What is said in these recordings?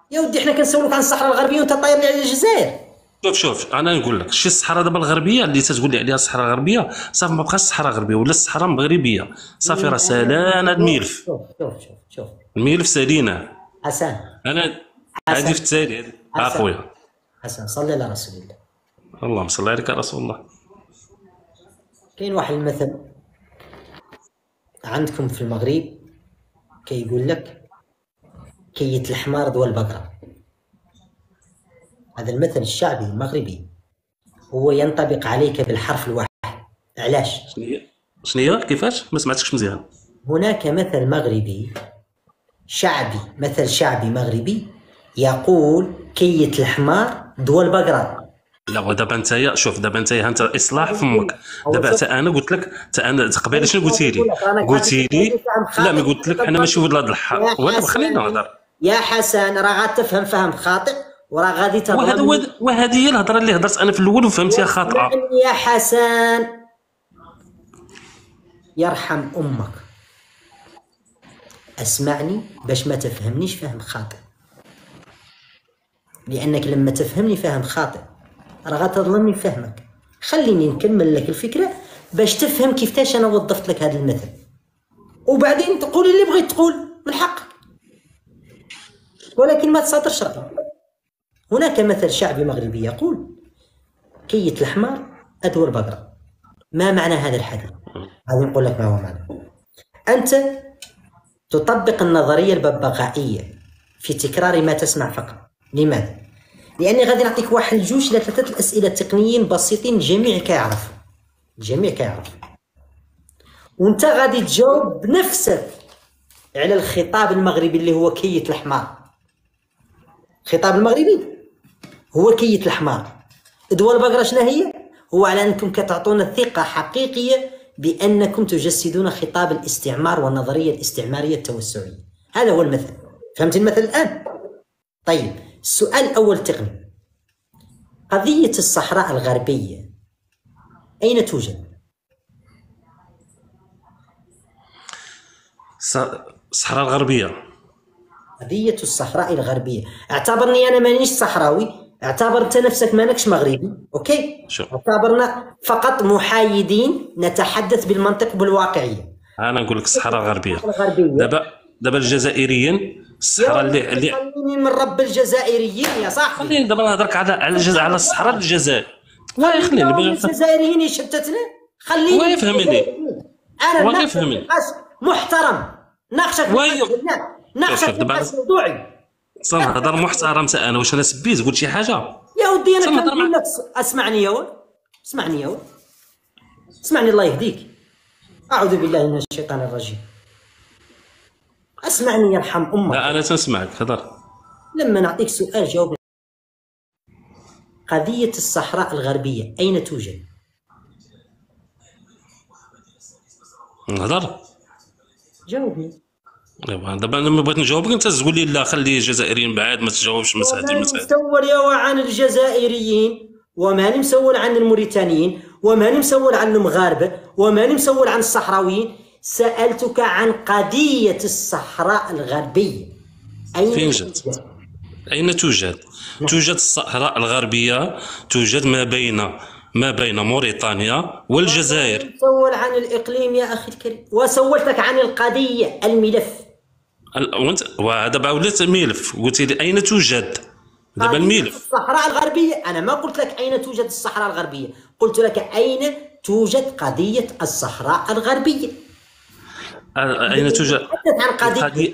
يا ودي حنا كنسولوك عن الصحراء الغربيه وانت طاير لي على الجزائر. شوف انا نقول لك شي الصحراء دابا الغربيه اللي تتقول لي عليها الصحراء الغربيه صافي ما بقاش الصحراء الغربيه ولا الصحراء المغربيه صافي راه سالان هذا الملف. شوف الملف ساليناه. حسن. انا هذه حسن. في التالي هذه حسن. اخويا. حسن صلي على رسول الله. اللهم صل عليك يا رسول الله. كاين واحد المثل عندكم في المغرب كيقول لك كيت الحمار ذو البقرة. هذا المثل الشعبي المغربي هو ينطبق عليك بالحرف الواحد. علاش؟ شنو هي كيفاش ما سمعتكش مزيان؟ هناك مثل مغربي شعبي، مثل شعبي مغربي يقول كيت الحمار ذو البقرة. لا ودابا انت شوف دابا انت اصلاح فمك. دابا حتى انا قلت لك انا قبيله شنو قلتي لي؟ قلتي لي لا ما قلت لك انا ماشي ولاد الحار ولا خلينا نهضر. يا حسن راه غتفهم فهم خاطئ وراه غادي تهضر. وهذه هي الهضره اللي هضرت انا في الاول وفهمتيها خاطئه. يا حسن يرحم امك اسمعني باش ما تفهمنيش فهم خاطئ، لانك لما تفهمني فهم خاطئ راه غتظلمني فهمك. خليني نكمل لك الفكره باش تفهم كيفاش انا وظفت لك هذا المثل، وبعدين تقول اللي بغيت تقول من حقك، ولكن ما تصادرش رأيك. هناك مثل شعبي مغربي يقول كيت الحمار أدوى البقرة. ما معنى هذا الحديث؟ هذا نقول لك ما هو معنى. أنت تطبق النظرية الببغائية في تكرار ما تسمع فقط. لماذا؟ لأني غادي نعطيك واحد جوج إلى ثلاثة الأسئلة تقنيين بسيطين الجميع كيعرف، الجميع كيعرف، وانت غادي تجاوب بنفسك على الخطاب المغربي اللي هو كيت الحمار. الخطاب المغربي هو كيت الحمار. ادوى البقرة شنو هي؟ هو على انكم كتعطونا ثقة حقيقية بانكم تجسدون خطاب الاستعمار والنظرية الاستعمارية التوسعية. هذا هو المثل. فهمت المثل الان؟ طيب السؤال الاول تقني. قضية الصحراء الغربية اين توجد؟ الصحراء الغربية. قضية الصحراء الغربية، اعتبرني انا مانيش صحراوي، اعتبر انت نفسك مانكش مغربي، اوكي؟ اعتبرنا فقط محايدين نتحدث بالمنطق بالواقعية. انا نقول لك الصحراء الغربية. دابا الجزائريين الصحراء اللي خليني من رب الجزائريين يا صاحبي. خليني دابا نهضرك على الصحراء الجزائر. واه خليني الجزائريين يشتتنا. خليني واه يفهمني. انا ناقشك محترم، ناقشك ناقشك نقاش موضوعي. هضر محترم. انا واش انا سبيت قلت شي حاجه؟ يا ودي انا كنقول لك اسمعني يا ولد، اسمعني يا ولد، اسمعني الله يهديك. اعوذ بالله من الشيطان الرجيم. اسمعني يرحم امك. لا انا تنسمعك هضر. لما نعطيك سؤال جاوبني. قضية الصحراء الغربية أين توجد؟ نهضر. جاوبني. دابا انا ما بغيت نجاوبك انت تقول لي لا خلي الجزائريين بعاد ما تجاوبش مسألة. وماني مسول يا عن الجزائريين، وماني مسول عن الموريتانيين، وماني مسول عن المغاربة، وماني مسول عن الصحراويين. سألتك عن قضية الصحراء الغربية أين فين توجد؟ أين توجد؟ توجد الصحراء الغربية، توجد ما بين موريتانيا والجزائر. سول عن الإقليم يا أخي الكريم، وسولتك عن القضية الملف. ودابا ولات الملف قلت لي أين توجد؟ دابا الملف الصحراء الغربية. أنا ما قلت لك أين توجد الصحراء الغربية، قلت لك أين توجد قضية الصحراء الغربية. أين توجد؟ تحدث عن قضية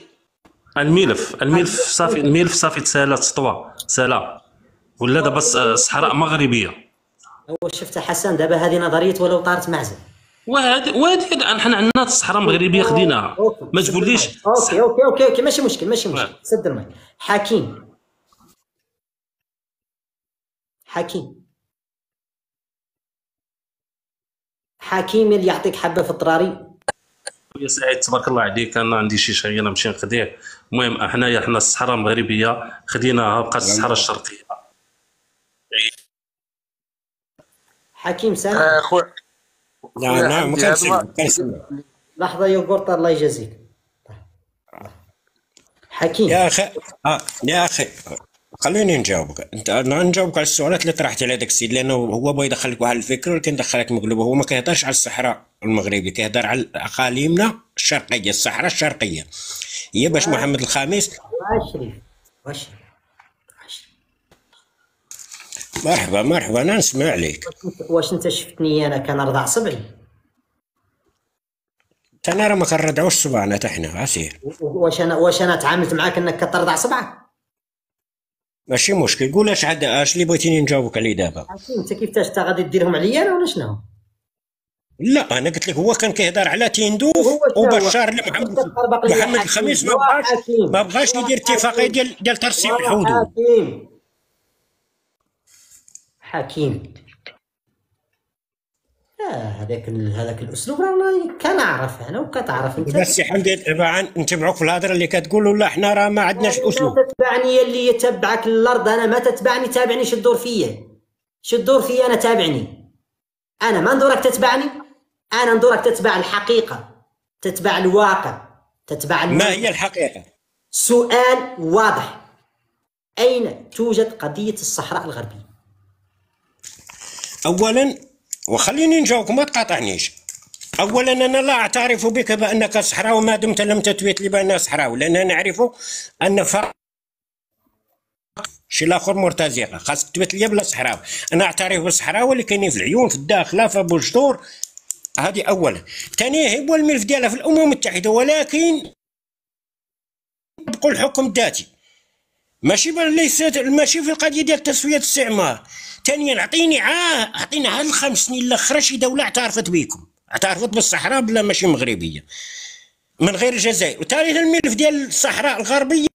الملف صافي تسالى ولا دابا الصحراء مغربية. شفت حسن دابا هذه نظرية ولو طارت معزة. وهذه حنا عندنا الصحراء المغربيه خديناها. ما تقوليش اوكي ماشي مشكل سد الماء. حكيم اللي يعطيك حبه في الطراري. يا سعيد تبارك الله عليك. انا عندي شي شيء انا نمشي نخديه. المهم حنا الصحراء المغربيه خديناها بقات الصحراء الشرقيه. حكيم سامع؟ خويا نعم كنسمع. لحظه يوغورت الله يجازيك. حكيم. يا اخي يا اخي خليني نجاوبك. انا نجاوبك على السؤالات اللي طرحت على داك السيد، لانه هو بغى يدخلك واحد الفكر ولكن دخلك مقلوبه. هو ما كيهضرش على الصحراء المغربي، كيهضر على اقاليمنا الشرقيه، الصحراء الشرقيه. هي باش محمد الخامس. واش مرحبا مرحبا، انا نسمع عليك. واش انت شفتني انا كنرضع صبعي؟ انا راه ما كنرضعوش صبعنا حتى حنا، عسير. واش انا تعاملت معاك انك كترضع صبعك؟ ماشي مشكل، قول اش اللي بغيتيني نجاوبك عليه دابا. انت كيفاش انت غادي ديرهم عليا انا ولا شنو؟ لا انا قلت لك هو كان كيهضر على تيندوف وبشار محمد الخميس ما بغاش يدير اتفاقيه ديال ترسيم الحدود. حكيم هذاك الاسلوب راه كنعرف انا وكتعرف انت. بس سي حمدي نتبعوك في الهضره اللي كتقول، ولا حنا راه ما عندناش اسلوب. تتبعني اللي يتبعك الارض، انا ما تتبعني. تابعني شو الدور فيا انا، تابعني انا، ما ندورك تتبعني انا، ندورك تتبع الحقيقه، تتبع الواقع، تتبع ما هي الحقيقه؟ سؤال واضح، اين توجد قضيه الصحراء الغربيه؟ اولا، وخليني نجاوبك ما تقاطعنيش. اولا انا لا اعترف بك بانك صحراوي ما دمت لم تثبت لي بانك صحراوي، لاننا نعرف ان فرق شي الاخر مرتزقه، خاصك تثبت لي بلا صحراوي. انا اعترف بالصحراوي اللي كاينين في العيون، في الداخله، في ابو الجدور. هذه اولا. ثانيا هو الملف ديالها في الامم المتحده، ولكن بقول الحكم الذاتي، ماشي في القضيه ديال تسويه الاستعمار. ثانيا اعطيني عاد 5 سنين الاخرى شي دوله اعترفت بكم، اعترفت بالصحراء بلا ماشي مغربيه من غير الجزائر. وثالثا الملف ديال الصحراء الغربيه